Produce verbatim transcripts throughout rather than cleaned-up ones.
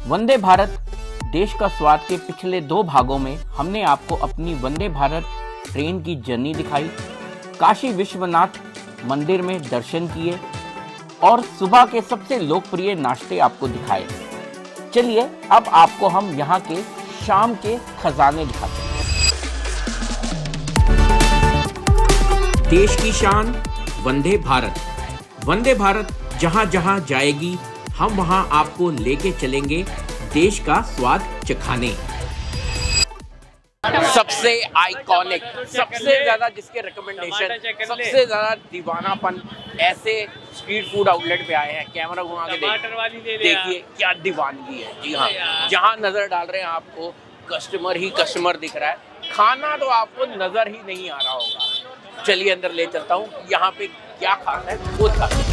वंदे भारत देश का स्वाद के पिछले दो भागों में हमने आपको अपनी वंदे भारत ट्रेन की जर्नी दिखाई, काशी विश्वनाथ मंदिर में दर्शन किए और सुबह के सबसे लोकप्रिय नाश्ते आपको दिखाए। चलिए अब आपको हम यहाँ के शाम के खजाने दिखाते हैं। देश की शान वंदे भारत। वंदे भारत जहाँ जहाँ जाएगी हम वहाँ आपको लेके चलेंगे देश का स्वाद चखाने। सबसे आइकॉनिक, सबसे ज्यादा जिसके रिकमेंडेशन, सबसे ज्यादा दीवानापन ऐसे स्ट्रीट फूड आउटलेट पे आए हैं। कैमरा घुमा के देखिए क्या दीवानगी है। जी हाँ, जहाँ नजर डाल रहे हैं आपको कस्टमर ही कस्टमर दिख रहा है। खाना तो आपको नजर ही नहीं आ रहा होगा। चलिए अंदर ले चलता हूँ, यहाँ पे क्या खाना है वो दिखाते हैं।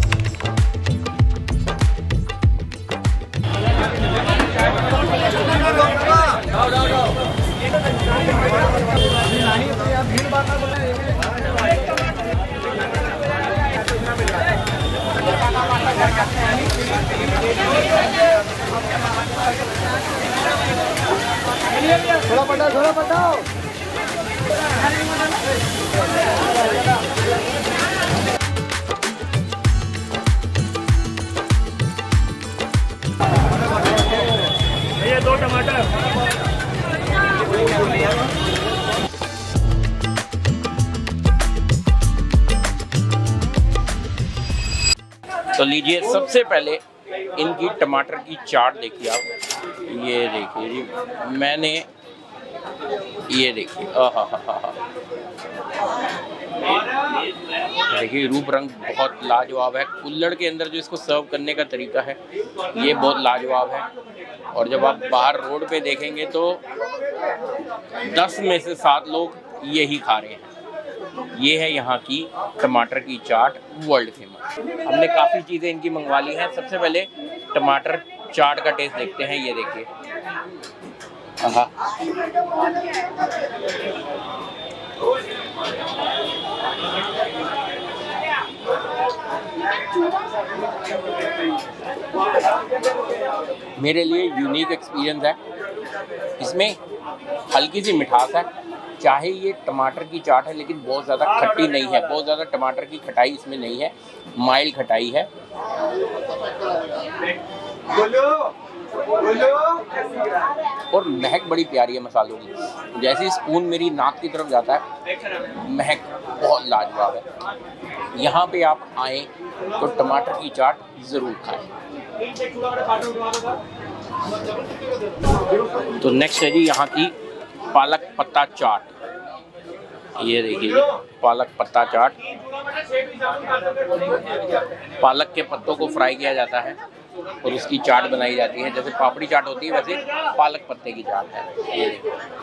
थोड़ा पटाओ थोड़ा पटाओ। ये दो टमाटर। तो लीजिए, सबसे पहले इनकी टमाटर की चाट देखिए आप। ये देखिए जी, मैंने ये देखिए आहा हा हा हा देखिए, रूप रंग बहुत लाजवाब है। कुल्हड़ के अंदर जो इसको सर्व करने का तरीका है ये बहुत लाजवाब है। और जब आप बाहर रोड पे देखेंगे तो दस में से सात लोग यही खा रहे हैं। ये है यहाँ की टमाटर की चाट, वर्ल्ड फेमस। हमने काफ़ी चीज़ें इनकी मंगवा ली हैं। सबसे पहले टमाटर चाट का टेस्ट देखते हैं। ये देखिए, आहा मेरे लिए यूनिक एक्सपीरियंस है। इसमें हल्की सी मिठास है, चाहे ये टमाटर की चाट है लेकिन बहुत ज़्यादा खट्टी नहीं है। बहुत ज़्यादा टमाटर की खटाई इसमें नहीं है, माइल्ड खटाई है। और महक बड़ी प्यारी है मसालों की। जैसे स्पून मेरी नाक की तरफ जाता है, महक बहुत लाजवाब है। यहाँ पे आप आए तो टमाटर की चाट ज़रूर खाएं। तो नेक्स्ट है जी यहाँ की पालक पत्ता चाट। ये देखिए, पालक पत्ता चाट। पालक के पत्तों को फ्राई किया जाता है और उसकी चाट बनाई जाती है। जैसे पापड़ी चाट होती है वैसे पालक पत्ते की चाट है। ये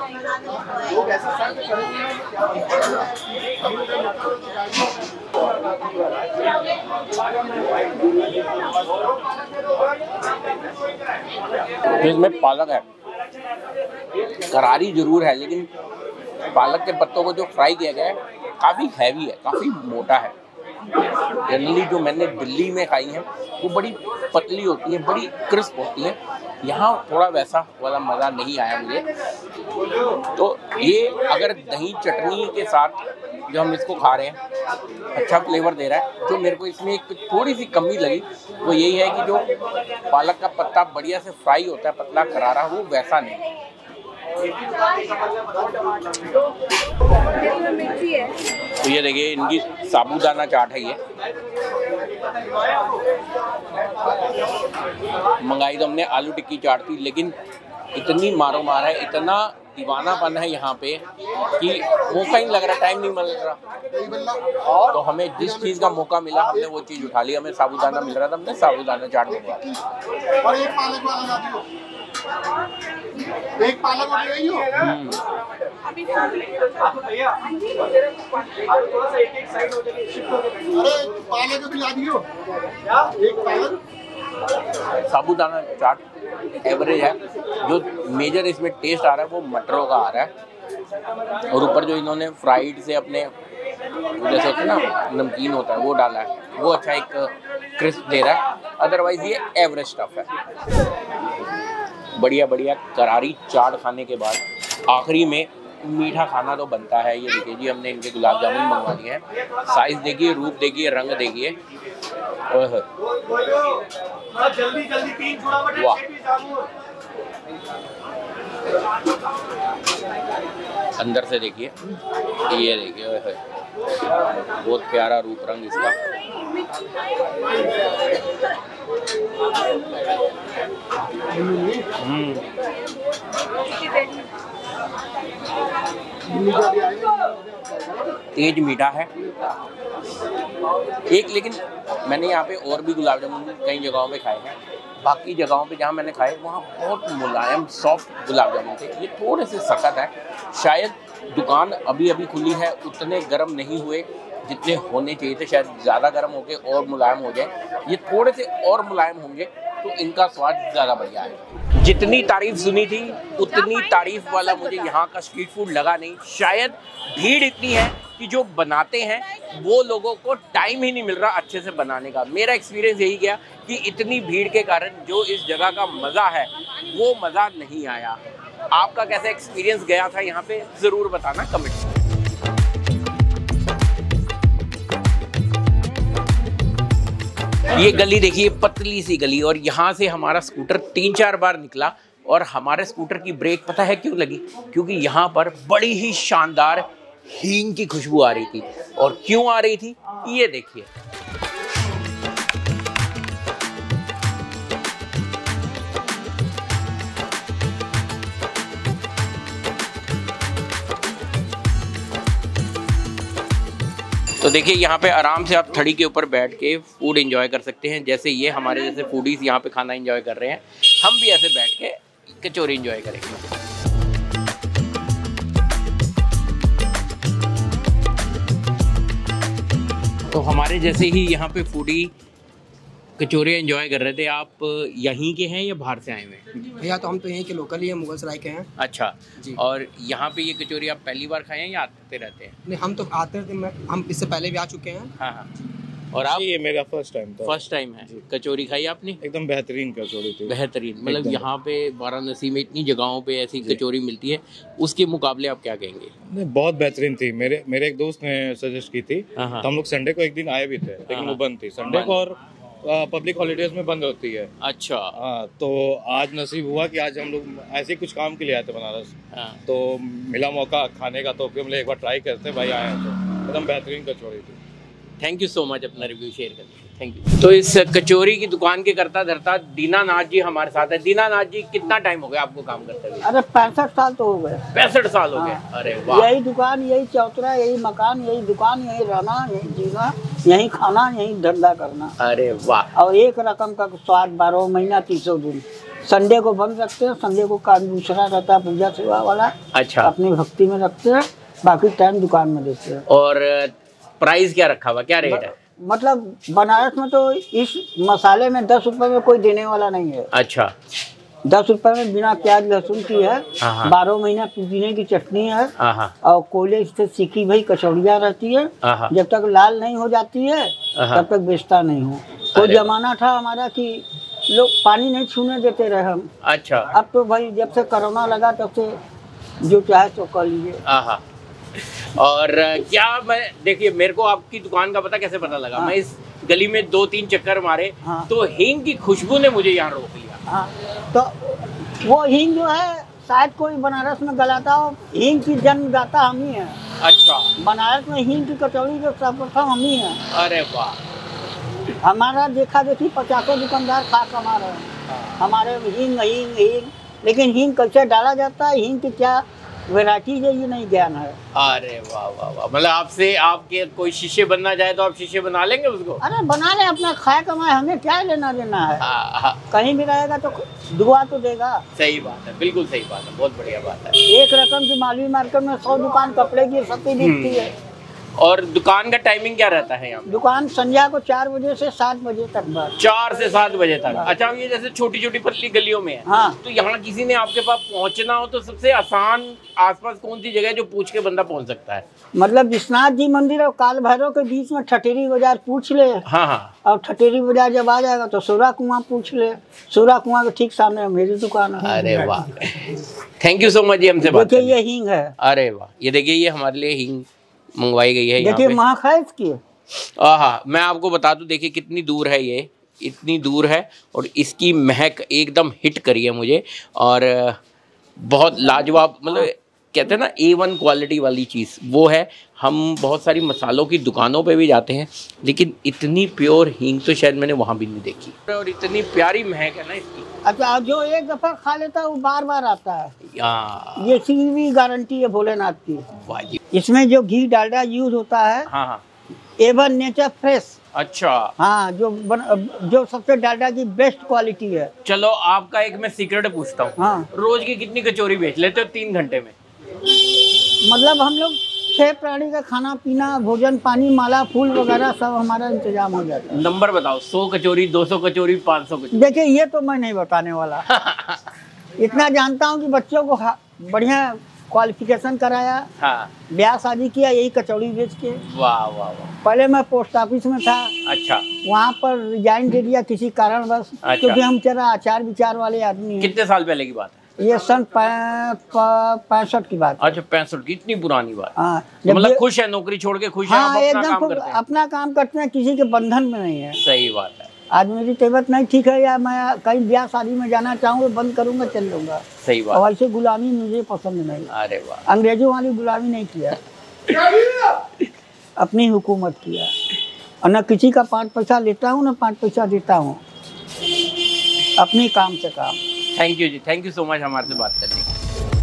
जो इसमें पालक है करारी जरूर है, लेकिन पालक के पत्तों को जो फ्राई किया गया है काफ़ी हैवी है, काफ़ी मोटा है। जनरली जो मैंने दिल्ली में खाई है वो बड़ी पतली होती है, बड़ी क्रिस्प होती है। यहाँ थोड़ा वैसा वाला मज़ा नहीं आया मुझे। तो ये अगर दही चटनी के साथ जो हम इसको खा रहे हैं अच्छा फ्लेवर दे रहा है। जो मेरे को इसमें एक थोड़ी सी कमी लगी वो यही है कि जो पालक का पत्ता बढ़िया से फ्राई होता है पतला करारा, वो वैसा नहीं है। तो ये देखिए, इनकी साबूदाना चाट है। ये मंगाई तो हमने आलू टिक्की चाट थी, लेकिन इतनी मारो मार है, इतना दीवानापन है यहाँ पे कि मौका ही लग रहा, टाइम नहीं मिल रहा। तो हमें जिस चीज़ का मौका मिला हमने वो चीज़ उठा ली। हमें साबूदाना मिल रहा था, हमने साबूदाना चाट मंगवा ली। एक पालक हो गई हो। अरे पालक भी ला दियो। एक पालक। साबूदाना चाट एवरेज है। जो मेजर इसमें टेस्ट आ रहा है वो मटरों का आ रहा है। और ऊपर जो इन्होंने फ्राइड से अपने जैसे होता है ना नमकीन होता है वो डाला है, वो अच्छा एक क्रिस्प दे रहा है। अदरवाइज ये एवरेज स्टफ है। बढ़िया बढ़िया करारी चाट खाने के बाद आखिरी में मीठा खाना तो बनता है। ये देखिए जी, हमने इनके गुलाब जामुन मंगवा लिए हैं। साइज देखिए, रूप देखिए, रंग देखिए, वाह। अंदर से देखिए, ये देखिए, बहुत प्यारा रूप रंग इसका। हम्म तेज मीठा है एक, लेकिन मैंने यहाँ पे और भी गुलाब जामुन कई जगहों पे खाए हैं। बाकी जगहों पे जहाँ मैंने खाए वहाँ बहुत मुलायम सॉफ्ट गुलाब जामुन थे, ये थोड़े से सख्त है। शायद दुकान अभी अभी खुली है, उतने गर्म नहीं हुए जितने होने चाहिए थे, शायद ज़्यादा गर्म होके और मुलायम हो जाए। ये थोड़े से और मुलायम होंगे तो इनका स्वाद ज़्यादा बढ़िया है। जितनी तारीफ सुनी थी उतनी तारीफ वाला मुझे यहाँ का स्ट्रीट फूड लगा नहीं। शायद भीड़ इतनी है कि जो बनाते हैं वो लोगों को टाइम ही नहीं मिल रहा अच्छे से बनाने का। मेरा एक्सपीरियंस यही गया कि इतनी भीड़ के कारण जो इस जगह का मज़ा है वो मज़ा नहीं आया। आपका कैसा एक्सपीरियंस गया था यहाँ पे, ज़रूर बताना कमेंट में। ये गली देखिए, पतली सी गली, और यहाँ से हमारा स्कूटर तीन चार बार निकला और हमारे स्कूटर की ब्रेक पता है क्यों लगी? क्योंकि यहाँ पर बड़ी ही शानदार हींग की खुशबू आ रही थी। और क्यों आ रही थी ये देखिए। तो देखिए यहाँ पे आराम से आप थड़ी के ऊपर बैठ के फूड एंजॉय कर सकते हैं। जैसे ये हमारे जैसे फूडीज यहाँ पे खाना एंजॉय कर रहे हैं, हम भी ऐसे बैठ के कचौरी एंजॉय करेंगे। तो हमारे जैसे ही यहाँ पे फूडी कचौरी एंजॉय कर रहे थे। आप यहीं के हैं या बाहर से आए हुए हैं? भैया तो हम तो यहीं के लोकल ही हैं, मुगल सराय के हैं। अच्छा जी। और यहाँ पे ये कचौरी आप पहली बार खाए हैं या आते रहते हैं? नहीं, हम तो आते थे, हम इससे पहले भी आ चुके हैं। हाँ हाँ। और आप? ये मेरा फर्स्ट टाइम था। फर्स्ट टाइम है। कचौरी खाई आपने? एकदम बेहतरीन कचौरी थी। बेहतरीन, मतलब यहाँ पे वाराणसी में इतनी जगहों पे ऐसी कचौरी मिलती है, उसके मुकाबले आप क्या कहेंगे? नहीं, बहुत बेहतरीन थी। मेरे मेरे एक दोस्त ने सजेस्ट की थी, तो हम लोग संडे को एक दिन आए भी थे, लेकिन वो बंद थी। संडे को और पब्लिक हॉलीडेज में बंद होती है। अच्छा। हाँ, तो आज नसीब हुआ कि आज हम लोग ऐसे कुछ काम के लिए आए थे बनारस। हाँ। तो मिला मौका खाने का, तो फिर हम एक बार ट्राई करते भाई आए तो एकदम बेहतरीन कचौरी थी। थैंक यू सो मच अपना रिव्यू शेयर करने के लिए, थैंक यू। तो इस कचौरी की दुकान के करता धरता दीनानाथ जी हमारे साथ है। दीनानाथ जी, कितना टाइम हो गया आपको काम करते हुए? अरे पैंसठ साल तो हो गए। पैंसठ साल हो गए? हाँ। अरे वाह। यही दुकान, यही चौतरा, यही मकान, यही दुकान, यही रहना, यही जीना, यही खाना, यही धंधा करना। अरे वाह। और एक रकम का स्वाद बारह महीना तीसों दिन। संडे को बंद रखते हैं, संडे को काम दूसरा रहता है पूजा सेवा वाला। अच्छा। अपनी भक्ति में रखते हैं, बाकी टाइम दुकान में देते हैं। और प्राइस क्या रखा हुआ, क्या रेट है? मतलब बनारस में तो इस मसाले में दस रुपए में कोई देने वाला नहीं है। अच्छा। दस रुपए में बिना प्याज लहसुन की है, बारह महीना पुदीने की चटनी है, और कोयले से सीखी भाई कचौड़ियाँ रहती है। जब तक लाल नहीं हो जाती है तब तक बेचता नहीं हूँ। कोई जमाना था हमारा कि लोग पानी नहीं छूने देते रहे हम। अच्छा। अब तो भाई जब से कोरोना लगा तब से जो चाहे तो कर लीजिए। और क्या, मैं देखिए मेरे को आपकी दुकान का पता कैसे पता लगा? हाँ। मैं इस गली में दो तीन चक्कर मारे। हाँ। तो हींग की खुशबू ने मुझे यहाँ रोक लिया। हाँ। तो वो हींग जो है शायद कोई बनारस में गलाता हो, हींग की जन्मदाता हम ही हैं। अच्छा। बनारस में हींग की कचौड़ी जो सर्वप्रथम हम ही हैं। अरे वाह। हमारा देखा देखी पचासों दुकानदार खा कमा रहे हैं हमारे हींग हींग हींग। लेकिन हींग कैसे डाला जाता है, हींग की क्या वैरायटी है, ये नहीं ज्ञान है। अरे वाह वाह वाह। मतलब आपसे आपके कोई शिष्य बनना चाहे तो आप शिष्य बना लेंगे उसको? अरे बना ले, अपना खाए कमाए, हमें क्या लेना देना है। आ, आ, कहीं भी रहेगा तो दुआ तो देगा। सही बात है, बिल्कुल सही बात है, बहुत बढ़िया बात है। एक रकम की मालवी मार्केट में सौ दुकान कपड़े की सस्ती बिकती है, और दुकान का टाइमिंग क्या रहता है यहाँ? दुकान संध्या को चार बजे से सात बजे तक बस। चार से सात बजे तक। अच्छा, ये जैसे छोटी छोटी पतली गलियों में है, हाँ। तो यहाँ किसी ने आपके पास पहुँचना हो तो सबसे आसान आसपास कौन सी जगह है जो पूछ के बंदा पहुँच सकता है? मतलब विश्वनाथ जी मंदिर और काल भैरव के बीच में ठटेरी बाजार पूछ ले। हाँ हाँ। और ठटेरी बाजार जब आ जाएगा तो सोरा कुआं पूछ ले। सोरा कुआं के ठीक सामने मेरी दुकान है। अरे वाह, थैंक यू सो मच जी हमसे बात देखिए ये हींग है। अरे वाह, ये देखिए ये हमारे लिए हींग मंगवाई गई है। देखिए महक है इसकी। हाँ, मैं आपको बता दूं, देखिए कितनी दूर है, ये इतनी दूर है और इसकी महक एकदम हिट करी है मुझे। और बहुत लाजवाब, मतलब कहते हैं ना ए वन क्वालिटी वाली चीज़ वो है। हम बहुत सारी मसालों की दुकानों पे भी जाते हैं, लेकिन इतनी प्योर हींग तो शायद मैंने वहाँ भी नहीं देखी। और इतनी प्यारी महक है ना इसकी। अच्छा, जो एक दफा खा लेता है वो बार बार आता है। हाँ, ये सी भी गारंटी है भोलेनाथ की। वाह जी। इसमें जो घी डालडा यूज होता है, हाँ हाँ, एवन नेचर फ्रेश। अच्छा, हाँ, जो बन, जो सबसे डालडा की बेस्ट क्वालिटी है। चलो आपका एक मैं सीक्रेट पूछता हूँ। हाँ। रोज की कितनी कचौरी बेच लेते हो तीन घंटे में? मतलब हम लोग छह प्राणी का खाना पीना, भोजन पानी, माला फूल वगैरह सब हमारा इंतजाम हो जाता है। नंबर बताओ, सौ कचौरी, दो सौ कचौरी, पाँच सौ कचौरी? देखिए ये तो मैं नहीं बताने वाला। इतना जानता हूँ कि बच्चों को बढ़िया क्वालिफिकेशन कराया, हाँ। ब्याह शादी किया यही कचौड़ी बेच के। वाह वाह वाह। पहले मैं पोस्ट ऑफिस में था। अच्छा। वहाँ पर रिजाइन दे दिया किसी कारण बस। अच्छा। क्योंकि हम जरा आचार विचार वाले आदमी हैं। कितने साल पहले की बात है? ये सन पैंसठ की बात। अच्छा, पैंसठ की, इतनी पुरानी बात। हाँ, तो मतलब खुश है, नौकरी छोड़ के खुश है, हाँ, अपना एकदम काम करते हैं। अपना काम करते हैं, किसी के बंधन में नहीं है। सही बात है। आज मेरी तबीयत नहीं ठीक है या मैं कहीं ब्याह शादी में जाना चाहूँगा, बंद करूँगा, चल लूँगा। सही बात। और ऐसे गुलामी मुझे पसंद नहीं। अरे वाह। अंग्रेजों वाली गुलामी नहीं किया, अपनी हुकूमत किया। और न किसी का पाँच पैसा लेता हूँ, न पाँच पैसा देता हूँ, अपनी काम से काम। थैंक यू जी, थैंक यू सो मच हमारे से बात करने के लिए।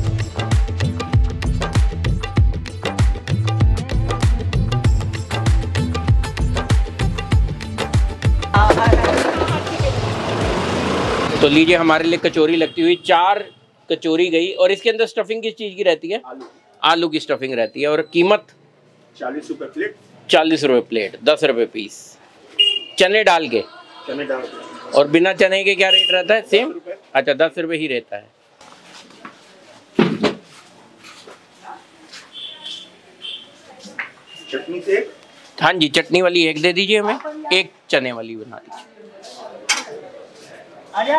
तो लीजिए हमारे लिए कचौरी लगती हुई चार कचौरी गई। और इसके अंदर स्टफिंग किस चीज़ की रहती है? आलू। आलू की स्टफिंग रहती है। और कीमत चालीस रुपए प्लेट। चालीस रुपये प्लेट, दस रुपये पीस। चने डाल के? चने डाल के। और बिना चने के क्या रेट रहता है? सेम? अच्छा, दस रुपये ही रहता है। चटनी से? हाँ जी, चटनी वाली एक दे दीजिए हमें, एक चने वाली बना दीजिए। आजा।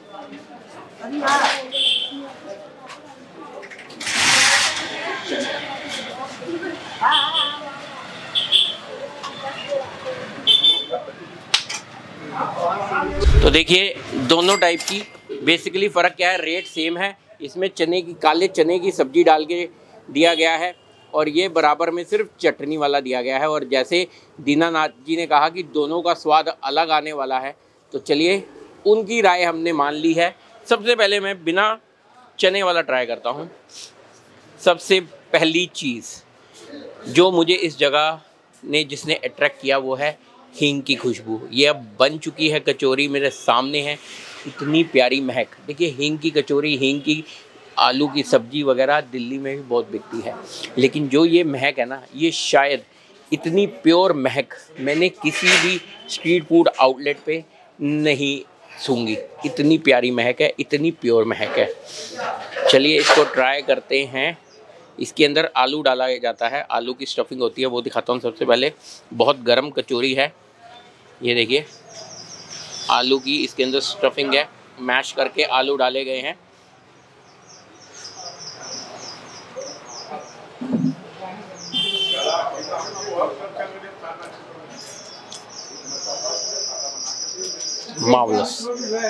तो देखिए दोनों टाइप की बेसिकली फ़र्क क्या है, रेट सेम है। इसमें चने की, काले चने की सब्जी डाल के दिया गया है और ये बराबर में सिर्फ चटनी वाला दिया गया है। और जैसे दीनानाथ जी ने कहा कि दोनों का स्वाद अलग आने वाला है, तो चलिए उनकी राय हमने मान ली है। सबसे पहले मैं बिना चने वाला ट्राई करता हूँ। सबसे पहली चीज़ जो मुझे इस जगह ने जिसने अट्रैक्ट किया वो है हींग की खुशबू। ये अब बन चुकी है कचौरी, मेरे सामने है, इतनी प्यारी महक। देखिए हींग की कचौरी, हींग की आलू की सब्जी वगैरह दिल्ली में भी बहुत बिकती है, लेकिन जो ये महक है ना, ये शायद इतनी प्योर महक मैंने किसी भी स्ट्रीट फूड आउटलेट पे नहीं सूंघी। इतनी प्यारी महक है, इतनी प्योर महक है। चलिए इसको ट्राई करते हैं। इसके अंदर आलू डाला जाता है, आलू की स्टफिंग होती है, वो दिखाता हूँ सबसे पहले। बहुत गर्म कचौरी है, ये देखिए आलू की इसके अंदर स्टफिंग है, मैश करके आलू डाले गए हैं। मार्वलस।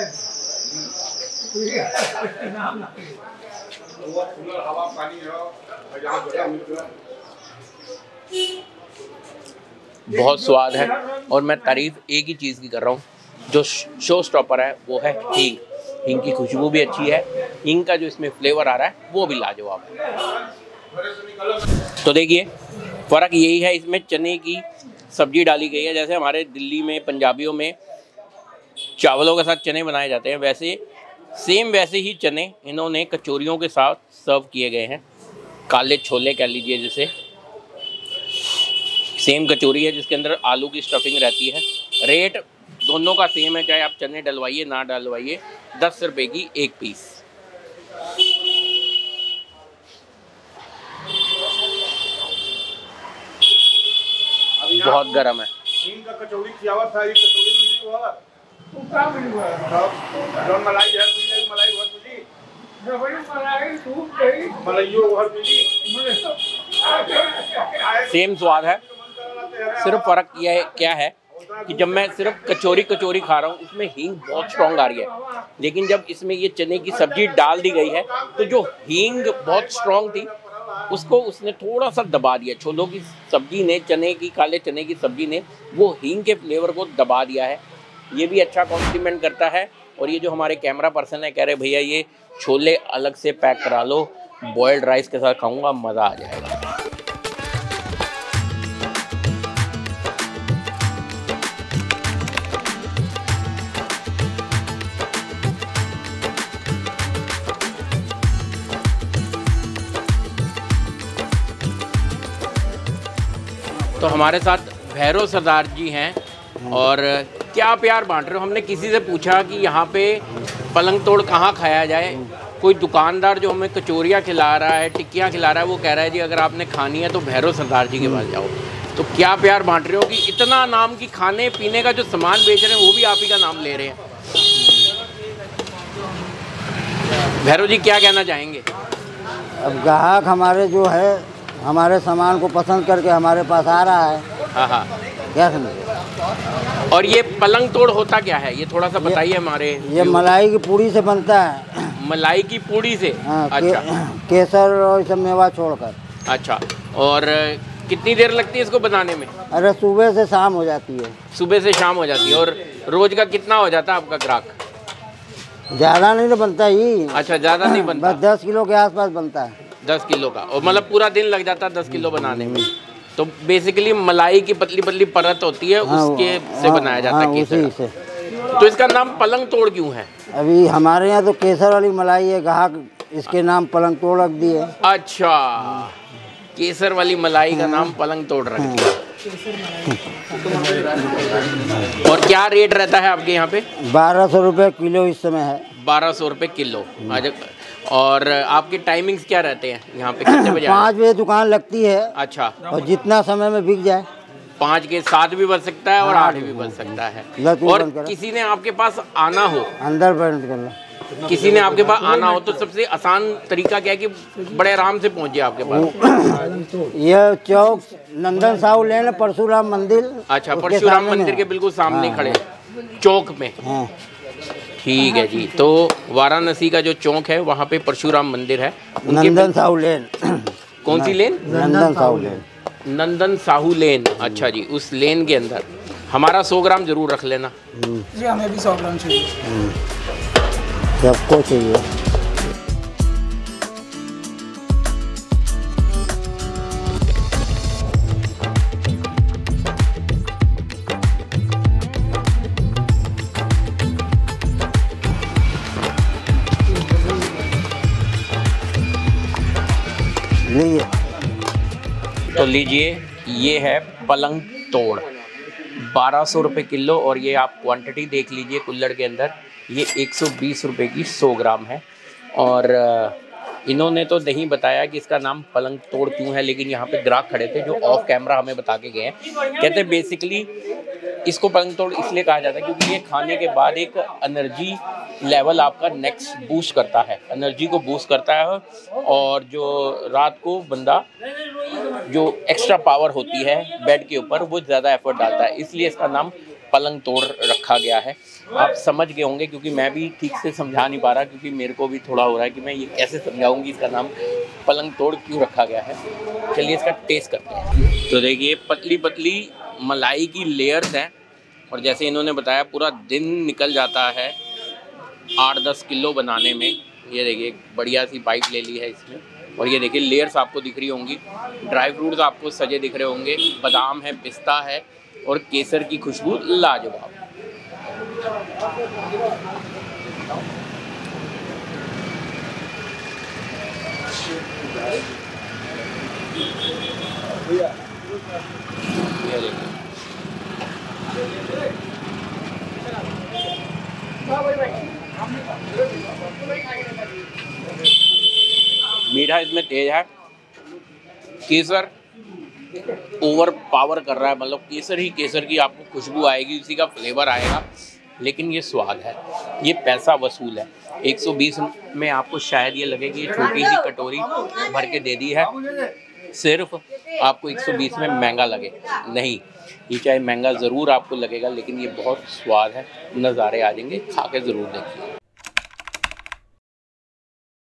बहुत स्वाद है और मैं तारीफ एक ही चीज़ की कर रहा हूँ, जो शो स्टॉपर है वो है हींग। हींग की खुशबू भी अच्छी है, हींग का जो इसमें फ्लेवर आ रहा है वो भी लाजवाब है। तो देखिए फ़र्क यही है, इसमें चने की सब्जी डाली गई है। जैसे हमारे दिल्ली में पंजाबियों में चावलों के साथ चने बनाए जाते हैं, वैसे सेम वैसे ही चने इन्होंने कचौरियों के साथ सर्व किए गए हैं। काले छोले कह लीजिए जिसे। सेम कचौरी है जिसके अंदर आलू की स्टफिंग रहती है। रेट दोनों का सेम है, चाहे आप चने डलवाइए ना डलवाइए, दस रुपये की एक पीस। बहुत गर्म है। इनका कचौड़ी खियावा था, ये कचौड़ी मिली हुआ वो का मिली हुआ जौन मलाई है, मिली मलाई हुआ तुझी रबड़ी मलाई सूप गई मलाइयो हर मिली सेम स्वाद है। सिर्फ फ़र्क यह है क्या है कि जब मैं सिर्फ कचौरी कचौरी खा रहा हूँ उसमें हींग बहुत स्ट्रॉन्ग आ रही है, लेकिन जब इसमें ये चने की सब्जी डाल दी गई है तो जो हींग बहुत स्ट्रॉन्ग थी उसको उसने थोड़ा सा दबा दिया। छोलों की सब्जी ने, चने की, काले चने की सब्जी ने वो हींग के फ्लेवर को दबा दिया है। ये भी अच्छा कॉम्प्लीमेंट करता है। और ये जो हमारे कैमरा पर्सन है कह रहे भैया ये छोले अलग से पैक करा लो, बॉयल्ड राइस के साथ खाऊंगा, मज़ा आ जाएगा। तो हमारे साथ भैरव सरदार जी हैं और क्या प्यार बांट रहे हो। हमने किसी से पूछा कि यहाँ पे पलंग तोड़ कहाँ खाया जाए। कोई दुकानदार जो हमें कचौरियाँ खिला रहा है, टिक्कियाँ खिला रहा है, वो कह रहा है जी अगर आपने खानी है तो भैरव सरदार जी के पास जाओ। तो क्या प्यार बांट रहे हो कि इतना नाम की खाने पीने का जो सामान बेच रहे हैं वो भी आप ही का नाम ले रहे हैं। भैरव जी क्या कहना चाहेंगे? अब ग्राहक हमारे जो है हमारे सामान को पसंद करके हमारे पास आ रहा है। हाँ हाँ, क्या समझे। और ये पलंग तोड़ होता क्या है, ये थोड़ा सा बताइए हमारे। ये मलाई की पूड़ी से बनता है। मलाई की पूड़ी से? हाँ, अच्छा। के, केसर और सब मेवा छोड़कर। अच्छा, और कितनी देर लगती है इसको बनाने में? अरे सुबह से शाम हो जाती है। सुबह से शाम हो जाती है। और रोज का कितना हो जाता है आपका ग्राहक? ज़्यादा नहीं तो बनता ही। अच्छा, ज़्यादा नहीं बनता? बस दस किलो के आसपास बनता है। दस किलो का, और मतलब पूरा दिन लग जाता है दस किलो बनाने में। तो बेसिकली मलाई की पतली पतली परत होती है, हाँ, उसके हाँ, से बनाया जाता हाँ, है केसर उसी से। तो इसका नाम पलंग तोड़ क्यों है? अभी हमारे यहाँ तो केसर वाली मलाई है, ग्राहक इसके नाम पलंग तोड़ रख दिए। अच्छा, केसर वाली मलाई का नाम पलंग तोड़ रख दिया। और क्या रेट रहता है आपके यहाँ पे? बारह सौ रुपये किलो इस समय है। बारह सौ रुपये किलो। आज और आपके टाइमिंग्स क्या रहते हैं यहाँ पे, कितने बजे? पाँच बजे दुकान लगती है। अच्छा, और जितना समय में बिक जाए। पाँच के सात भी बज सकता है और आठ भी बज सकता है। और किसी ने आपके पास आना हो, अंदर बंद कर लो, किसी ने आपके पास आना हो तो सबसे आसान तरीका क्या है कि बड़े आराम से पहुँचे आपके पास? यह चौक नंदन साहू लेन, परशुराम मंदिर। अच्छा, परशुराम मंदिर के बिल्कुल सामने खड़े चौक में। हाँ। ठीक है जी। तो वाराणसी का जो चौक है वहाँ पे परशुराम मंदिर है। नंदन साहू लेन। कौन सी लेन? नंदन साहू लेन। नंदन साहू लेन। अच्छा जी, उस लेन के अंदर हमारा सौ ग्राम जरूर रख लेना जी। हमें भी सौ ग्राम चाहिए। सबको चाहिए। लीजिए। तो लीजिए, ये है पलंग तोड़, बारह सौ रुपये किलो। और ये आप क्वांटिटी देख लीजिए कुल्हड़ के अंदर, ये एक सौ बीस रुपये की सौ ग्राम है। और इन्होंने तो नहीं बताया कि इसका नाम पलंग तोड़ क्यों है, लेकिन यहाँ पे ग्राहक खड़े थे जो ऑफ कैमरा हमें बता के गए हैं। कहते हैं बेसिकली इसको पलंग तोड़ इसलिए कहा जाता है क्योंकि ये खाने के बाद एक एनर्जी लेवल आपका नेक्स्ट बूस्ट करता है, एनर्जी को बूस्ट करता है। और जो रात को बंदा जो एक्स्ट्रा पावर होती है बेड के ऊपर वो ज़्यादा एफर्ट डालता है, इसलिए इसका नाम पलंग तोड़ रखा गया है। आप समझ गए होंगे क्योंकि मैं भी ठीक से समझा नहीं पा रहा, क्योंकि मेरे को भी थोड़ा हो रहा है कि मैं ये कैसे समझाऊंगी इसका नाम पलंग तोड़ क्यों रखा गया है। चलिए इसका टेस्ट करते हैं। तो देखिए, पतली पतली मलाई की लेयर्स हैं और जैसे इन्होंने बताया पूरा दिन निकल जाता है आठ दस किलो बनाने में। ये देखिए, बढ़िया सी बाइट ले ली है इसमें। और ये देखिए लेयर्स आपको दिख रही होंगी, ड्राई फ्रूट्स आपको सजे दिख रहे होंगे, बादाम है, पिस्ता है और केसर की खुशबू लाजवाब। भैया मीठा इसमें तेज है, केसर ओवर पावर कर रहा है, मतलब केसर ही केसर की आपको खुशबू आएगी, उसी का फ्लेवर आएगा, लेकिन ये स्वाद है, ये पैसा वसूल है। एक सौ बीस में आपको शायद ये लगे कि ये छोटी सी कटोरी भर के दे दी है, सिर्फ आपको एक सौ बीस में महंगा लगे, नहीं, ये चाहे महंगा ज़रूर आपको लगेगा, लेकिन ये बहुत स्वाद है, नज़ारे आ जाएंगे, खा के ज़रूर देखिए।